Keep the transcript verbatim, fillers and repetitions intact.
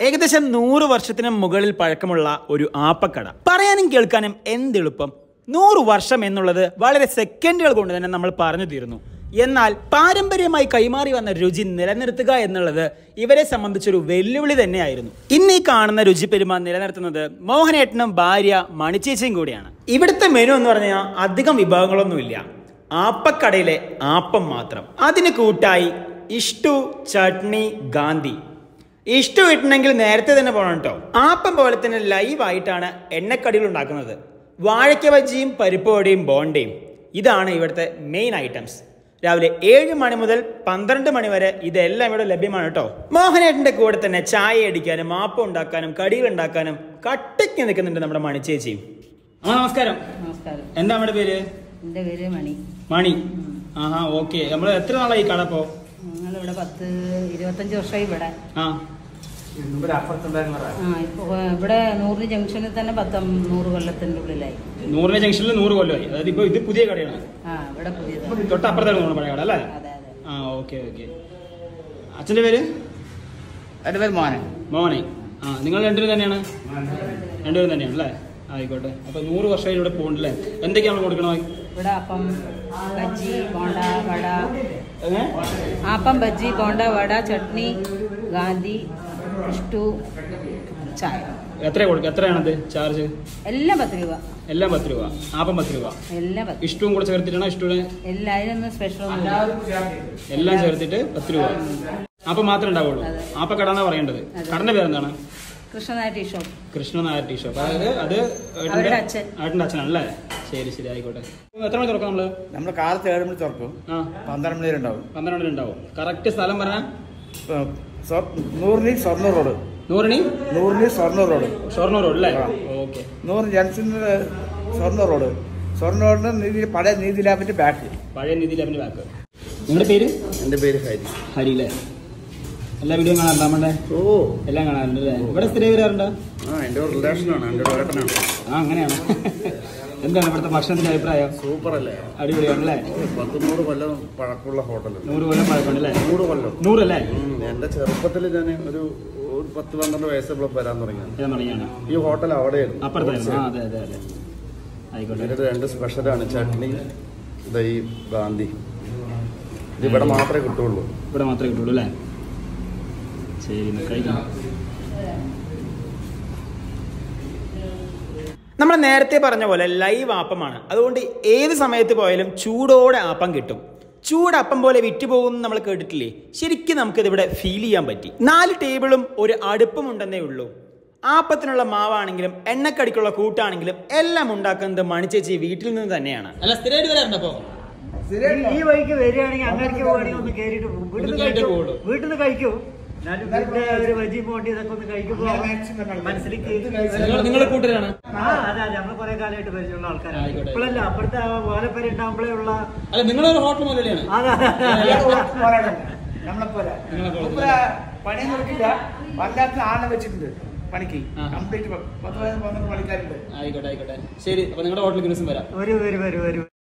ഏകദേശം നൂറ് വർഷത്തിന് മുകളിൽ പഴക്കമുള്ള ഒരു ആപ്പക്കട. പറയാനും കേൾക്കാനും എന്തെളുപ്പം. നൂറ് വർഷം എന്നുള്ളത് വളരെ സെക്കൻഡുകൾ കൊണ്ട് തന്നെ നമ്മൾ പറഞ്ഞു തീരുന്നു. എന്നാൽ പാരമ്പര്യമായി കൈമാറി വന്ന രുചി നിലനിർത്തുക എന്നുള്ളത് ഇവരെ സംബന്ധിച്ചൊരു വെല്ലുവിളി തന്നെയായിരുന്നു. ഇന്ന് ഈ കാണുന്ന രുചി പെരുമ നിലനിർത്തുന്നത് മോഹനേട്ടനും ഭാര്യ മണിച്ചേച്ചിയും കൂടിയാണ്. ഇവിടുത്തെ മെനു എന്ന് പറഞ്ഞാൽ അധികം വിഭവങ്ങളൊന്നുമില്ല. ആപ്പക്കടയിലെ ആപ്പം മാത്രം. അതിന് കൂട്ടായി ഇഷ്ടു, ചട്നി, ഗാന്ധി. ഇഷ്ടു കിട്ടണമെങ്കിൽ നേരത്തെ തന്നെ പോകണം കേട്ടോ. ആപ്പം പോലെ തന്നെ ലൈവായിട്ടാണ് എണ്ണക്കടികൾ ഉണ്ടാക്കുന്നത്. വാഴയ്ക്ക ബജിയും പരിപ്പ് വടയും ബോണ്ടയും ഇതാണ് ഇവിടുത്തെ മെയിൻ ഐറ്റംസ്. രാവിലെ ഏഴ് മണി മുതൽ പന്ത്രണ്ട് മണി വരെ ഇതെല്ലാം ഇവിടെ ലഭ്യമാണ് കേട്ടോ. മോഹനേട്ടന്റെ കൂടെ തന്നെ ചായ അടിക്കാനും ആപ്പം ഉണ്ടാക്കാനും കടികൾ ഉണ്ടാക്കാനും കട്ടിക്ക് നിൽക്കുന്നുണ്ട് നമ്മുടെ മണിച്ചേച്ചിയും. ആ നമസ്കാരം. നമസ്കാരം. എന്താ നമ്മുടെ പേര്? എന്റെ പേര് മണി. മണി. ആഹാ, ഓക്കെ. നമ്മള് എത്ര നാളായി കട ഇപ്പോ? ഞങ്ങളിവിടെ പത്ത് ഇരുപത്തഞ്ച് വർഷമായി ഇവിടെ. ആ ഇവിടെ നൂറിന് ജംഗ്ഷനിൽ തന്നെ പത്ത് നൂറ് കൊല്ലത്തിന്റെ ഉള്ളിലായി. നൂറിന് ജംഗ്ഷനിൽ നൂറ് കൊല്ലമായി. അതായത് ഇപ്പൊ ഇത് പുതിയ കടയാണ്. ആ ഇവിടെ പുതിയ തൊട്ടപ്പുറത്താണ് പഴയ കട അല്ലേ? അതെ അതെ. ആ ഓക്കെ ഓക്കെ. അച്ഛന്റെ പേര്? എന്റെ പേര് മോനെ. മോനെ. ആ നിങ്ങൾ രണ്ടുപേരും തന്നെയാണ്? രണ്ടുപേരും തന്നെയാണ് അല്ലേ? ആയിക്കോട്ടെ. അപ്പൊ നൂറ് വർഷമായി ഇവിടെ പോകണ്ടല്ലേ? എന്തൊക്കെയാണ് കൊടുക്കണോ ഇവിടെ? അപ്പം, ബജ്ജി, ബോണ്ട, വട. അപ്പം, ബജ്ജി, ബോണ്ട, വട, ചട്നി, ഗാന്ധി, ഇഷ്ടു, ചായ. എത്ര കൊടുക്കും? എത്രയാണത് ചാർജ്? എല്ലാം പത്ത് രൂപ. എല്ലാം പത്ത് രൂപ. ആപ്പം പത്ത് രൂപ. എല്ലാം പത്ത്. ഇഷ്ടവും കൂടെ ചേർത്തിട്ടാണോ? ഇഷ്ടം എല്ലാം അതിനൊന്നും സ്പെഷ്യൽ ഒന്നും എല്ലാം ചേർത്തിട്ട് പത്ത് രൂപ. അപ്പം മാത്രമേ ഉണ്ടാവുള്ളൂ. ആപ്പ കട എന്നാ പറയേണ്ടത്. കടന്റെ പേരെന്താണ്? Krishnan Nair tea shop. Krishnan Nair tea shop. അതായത് അത് അവരുടെ അച്ഛൻ. ഏട്ടൻ്റെ അച്ഛനാണല്ലേ? ശരി ശരി, ആയിക്കോട്ടെ. എത്ര മണി തുറക്കാം നമ്മള്? നമ്മള് കാലത്ത് ഏഴ് മണി തുറക്കും. ആ പന്ത്രണ്ട് മണി വരെ ഉണ്ടാവും. പന്ത്രണ്ട് മണി ഉണ്ടാവും. കറക്റ്റ് സ്ഥലം പറഞ്ഞാൽ നൂറിന് ഷൊർണൂർ റോഡ്. നൂറിന് നൂറിന് ഷൊർണൂർ റോഡ്. ഷൊർണൂർ റോഡ് അല്ലേ? ഓക്കെ. നൂറ് ജംഗ്ഷനിൽ ഷൊർണൂർ റോഡ്. ഷൊർണൂർ റോഡിന് നീതി പഴയ നീതി ലാബിന്റെ ബാക്ക്. പഴയ നീതി ലാബിന്റെ ബാക്ക്. നിങ്ങളുടെ പേര്? എന്റെ പേര് ഹരി. ഹരി അല്ലേ? എല്ലാ വീഡിയോ കാണാറുണ്ടോ? നമ്മുടെ ഓ എല്ലാം കാണാറുണ്ട് അല്ലേ? ഇവിടെ സ്ഥിരം വരാറുണ്ടോ? ആ എന്റെ ഒരു റിലേഷനാണ്, എന്റെ ഒരു ഏട്ടനാണ്. ആ അങ്ങനെയാണ്. എന്താണ് ഇവിടുത്തെ ഭക്ഷണത്തിന്റെ അഭിപ്രായം? സൂപ്പർ അല്ലേ? അടിപൊളിയാണല്ലേ? പത്ത് നൂറ് കൊല്ലം പഴക്കമുള്ള ഹോട്ടൽ. നൂറ് കൊല്ലം പഴക്കമുണ്ടല്ലേ? നൂറ് കൊല്ലം. നൂറല്ലേ? എന്റെ ചെറുപ്പത്തിൽ ഞാൻ ഒരു ഒരു പത്ത് പന്ത്രണ്ട് വയസ്സപ്പോൾ വരാൻ തുടങ്ങിയാണ്. തുടങ്ങിയാണ്. ഈ ഹോട്ടൽ അവിടെയായിരുന്നു, അപ്പുറത്തായിരുന്നു. ആ അതെ അതെ അതെ. ആയിക്കോട്ടെ. ഇതിന്റെ രണ്ട് സ്പെഷ്യലാണ് ചട്നി, ദഹി, ഗാന്ധി. ഇത് ഇവിടെ മാത്രമേ കിട്ടുള്ളൂ. ഇവിടെ മാത്രമേ കിട്ടുള്ളൂ അല്ലേ? ശരി, കഴിക്കാം. നമ്മൾ നേരത്തെ പറഞ്ഞ പോലെ ലൈവ് ആപ്പമാണ്. അതുകൊണ്ട് ഏത് സമയത്ത് പോയാലും ചൂടോടെ ആപ്പം കിട്ടും. ചൂടപ്പം പോലെ വിറ്റുപോകുന്നു നമ്മൾ കേട്ടിട്ടില്ലേ? ശരിക്കും നമുക്കിതിവിടെ ഫീൽ ചെയ്യാൻ പറ്റി. നാല് ടേബിളും ഒരു അടുപ്പും ഉണ്ടെന്നേ ഉള്ളൂ. ആപ്പത്തിനുള്ള മാവാണെങ്കിലും എണ്ണക്കടിക്കുള്ള കൂട്ടാണെങ്കിലും എല്ലാം ഉണ്ടാക്കുന്നത് മണിച്ചേച്ചി വീട്ടിൽ നിന്ന് തന്നെയാണ്. അല്ല സ്ഥിരമായിട്ട് വരാറുണ്ട്? അപ്പോ ഈ വഴിക്ക് വരികയാണെങ്കിൽ അങ്ങനെയൊക്കെ പോകണമെങ്കിൽ ഒന്ന് കയറിയിട്ട് വീട്ടിൽ നിന്ന് കഴിക്കും. ഒരു ബജി പോണ്ടി ഇതൊക്കെ ഒന്ന് കഴിക്കുമ്പോ മനസ്സിലേക്ക് നിങ്ങളുടെ കൂട്ടരാണ്. ആ അതെ അതെ, നമ്മള് കുറെ കാലമായിട്ട് പരിചയമുള്ള ആൾക്കാരാണ്. ഇപ്പോഴല്ല, അപ്പുറത്തെ ഓലപ്പേര് ഉണ്ടാകുമ്പോഴേ ഉള്ള. അല്ല നിങ്ങളൊരു ഹോട്ടൽ മുതലാണ്? നമ്മളെപ്പോലെ പണി നോക്കില്ല, വല്ലാത്ത ആളെ വെച്ചിട്ടുണ്ട് പണിക്ക്. കംപ്ലീറ്റ് പത്ത് പതിനൊന്ന് പണിക്കാരുണ്ട്. ആയിക്കോട്ടെ ആയിക്കോട്ടെ. ശരി, അപ്പൊ നിങ്ങളുടെ ഹോട്ടലിൽ ദിവസം വരാം. ഒരു വരും വരും വരും